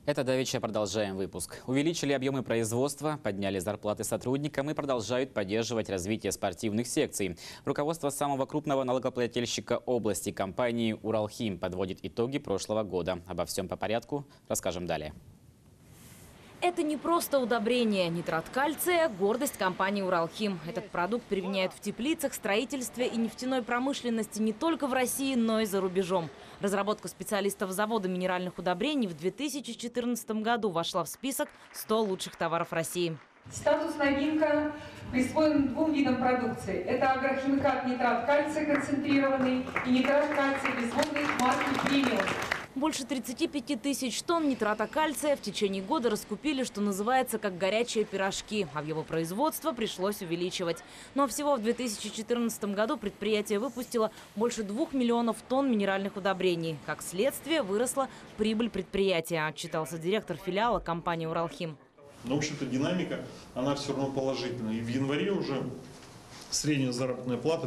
Это давеча продолжаем выпуск. Увеличили объемы производства, подняли зарплаты сотрудникам и продолжают поддерживать развитие спортивных секций. Руководство самого крупного налогоплательщика области компании «Уралхим» подводит итоги прошлого года. Обо всем по порядку расскажем далее. Это не просто удобрение. Нитрат кальция – гордость компании «Уралхим». Этот продукт применяют в теплицах, строительстве и нефтяной промышленности не только в России, но и за рубежом. Разработка специалистов завода минеральных удобрений в 2014 году вошла в список 100 лучших товаров России. Статус новинка присвоен двум видам продукции. Это агрохимикат нитрат кальция концентрированный и нитрат кальция безводный марки «Премиум». Больше 35 тысяч тонн нитрата кальция в течение года раскупили, что называется, как горячие пирожки. А в его производство пришлось увеличивать. Но всего в 2014 году предприятие выпустило больше 2 миллионов тонн минеральных удобрений. Как следствие, выросла прибыль предприятия, отчитался директор филиала компании «Уралхим». Но, в общем-то, динамика, она все равно положительная. И в январе уже средняя заработная плата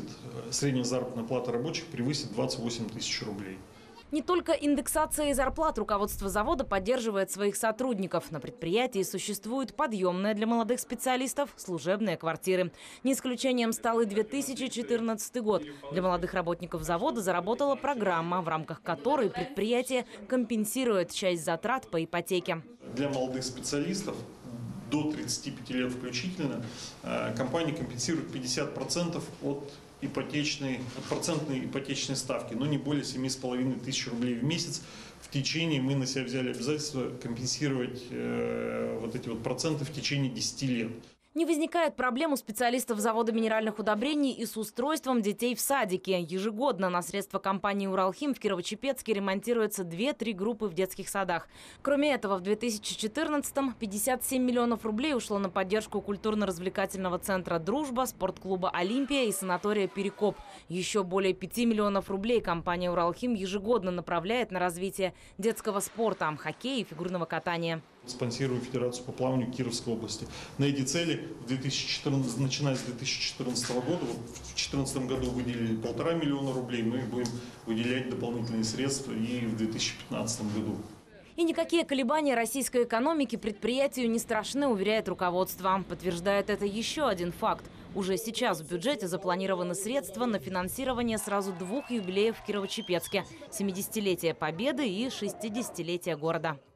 рабочих превысит 28 тысяч рублей. Не только индексация зарплат руководство завода поддерживает своих сотрудников. На предприятии существует подъемная для молодых специалистов служебные квартиры. Не исключением стал и 2014 год. Для молодых работников завода заработала программа, в рамках которой предприятие компенсирует часть затрат по ипотеке. Для молодых специалистов до 35 лет включительно компания компенсирует 50% от процентной ипотечной ставки, но не более 7,5 тысяч рублей в месяц. В течение мы на себя взяли обязательство компенсировать вот эти вот проценты в течение 10 лет. Не возникает проблем у специалистов завода минеральных удобрений и с устройством детей в садике. Ежегодно на средства компании «Уралхим» в Кирово-Чепецке ремонтируются 2-3 группы в детских садах. Кроме этого, в 2014-м 57 миллионов рублей ушло на поддержку культурно-развлекательного центра «Дружба», спортклуба «Олимпия» и санатория «Перекоп». Еще более 5 миллионов рублей компания «Уралхим» ежегодно направляет на развитие детского спорта, хоккея и фигурного катания. Спонсирую Федерацию по плаванию Кировской области. На эти цели начиная с 2014 года, в 2014 году выделили 1,5 миллиона рублей, мы будем выделять дополнительные средства и в 2015 году. И никакие колебания российской экономики предприятию не страшны, уверяет руководство. Подтверждает это еще один факт. Уже сейчас в бюджете запланированы средства на финансирование сразу 2 юбилеев в Кирово-Чепецке – 70-летия Победы и 60-летия города.